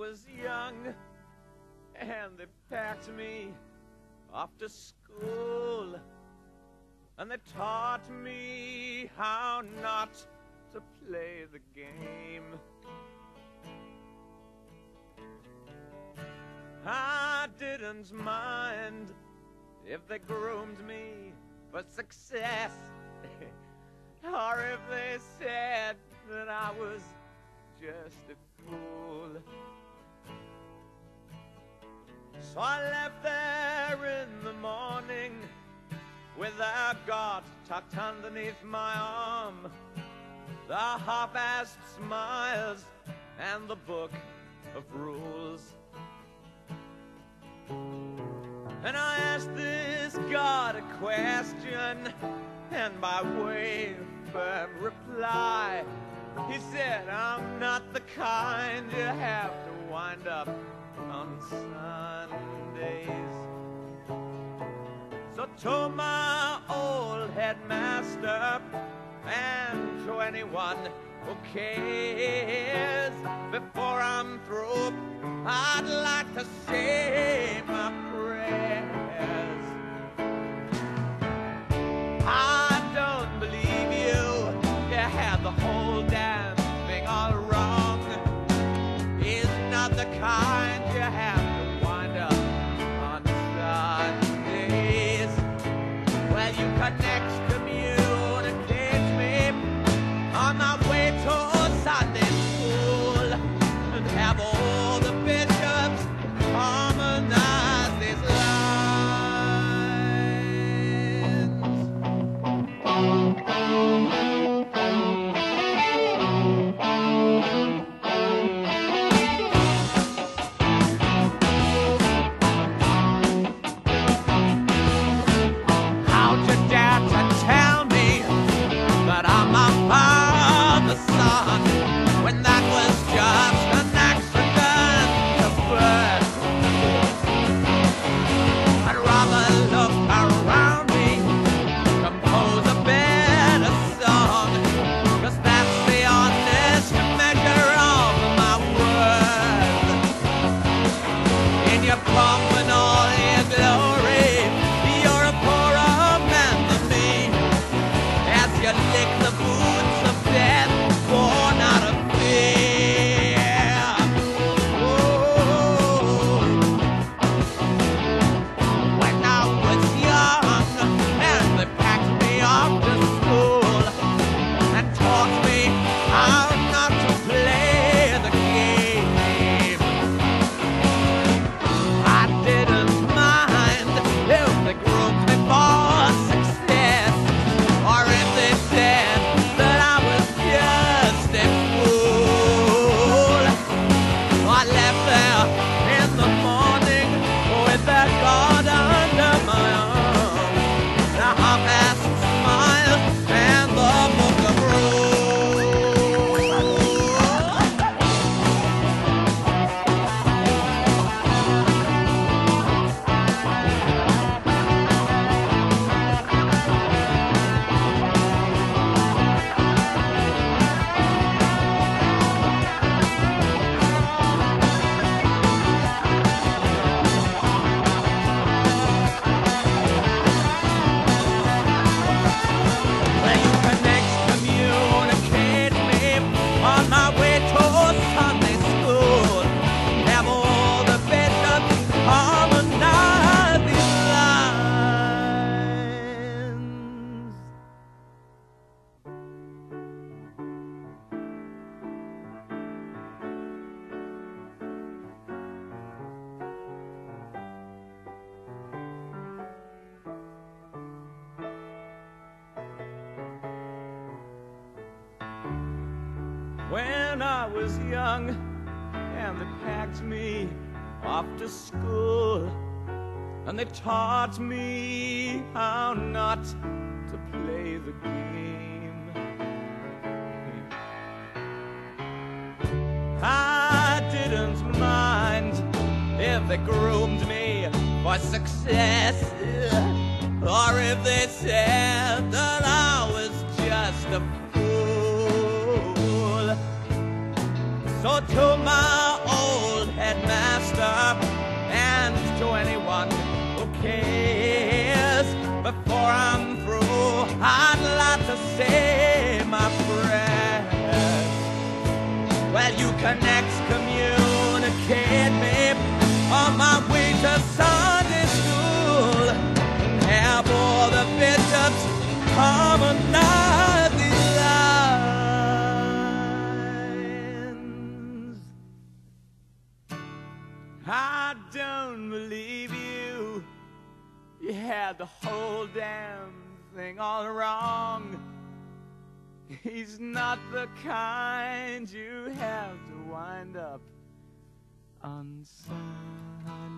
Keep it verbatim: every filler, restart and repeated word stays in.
was young and they packed me off to school, and they taught me how not to play the game. I didn't mind if they groomed me for success, or if they said that I was just a fool. So I left there in the morning with a God tucked underneath my arm, the half-assed smiles and the book of rules. And I asked this God a question, and by way of firm reply, he said, I'm not the kind you have to wind up on Sundays. So to my old headmaster and to anyone who cares, before I'm through, I'd like to say my prayers. I don't believe you, you had the whole damn thing all wrong. He's not the kind you have to wind up on Sundays. Well, you can excommunicate me on my way to Sunday school and have all the bishops harmonize these when I was young and they packed me off to school, and they taught me how not to play the game. I didn't mind if they groomed me for success, or if they said that I was just a fool. So to my old headmaster, and to anyone who cares. Before I'm through, I'd like to say my prayers. Well, you can excommunicate me on my way to Sunday school, and have all the bishops harmonize these lines. I don't believe you. You had the whole damn thing all wrong. He's not the kind you have to wind up on Sunday.